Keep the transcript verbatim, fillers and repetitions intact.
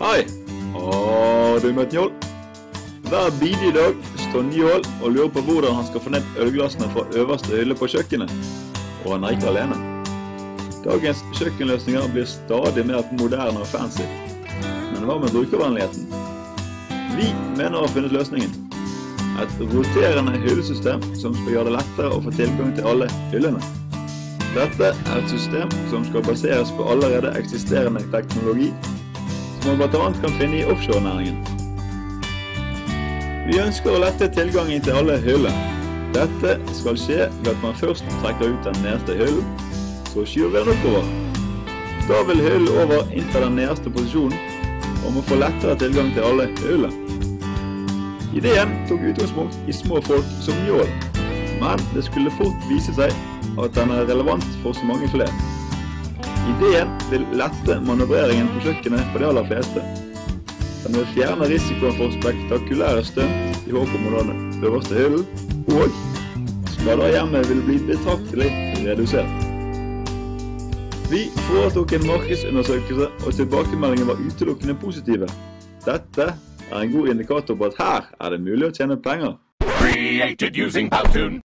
Hei, har du møtt Njål? Hver bidige dag står Njål og lurer på hvordan han skal få ned ølglassene fra øverste hylle på kjøkkenet, og han er ikke alene. Dagens kjøkkenløsninger blir stadig mer moderne og fancy, men hva med brukervennligheten? Vi mener å ha funnet løsningen. Et roterende hyllesystem som skal gjøre det lettere å få tilgang til alle hyllene. Dette er et system som skal baseres på allerede eksisterende teknologi, som man blant annet kan finne i offshore-næringen. Vi ønsker å lette tilgangen til alle hyller. Dette skal skje ved at man først trekker ut den nederste hyllen, så skyver vi den oppover. Da vil hyllen over innta den nederste posisjonen, og man får lettere tilgang til alle hyller. Ideen tok utgangspunkt i små folk som Njål, men det skulle fort vise seg at den er relevant for så mange flere. Ideen vil lette manøvreringen på kjøkkenet for de aller fleste. Den vil fjerne risikoen for spektakulære stunt i håp om den øverste hyllen, og skader hjemme vil bli betraktelig redusert. Vi foretok en markedsundersøkelse, og tilbakemeldingen var utelukkende positive. Dette er en god indikator på at her er det mulig å tjene penger. Created using Powtoon.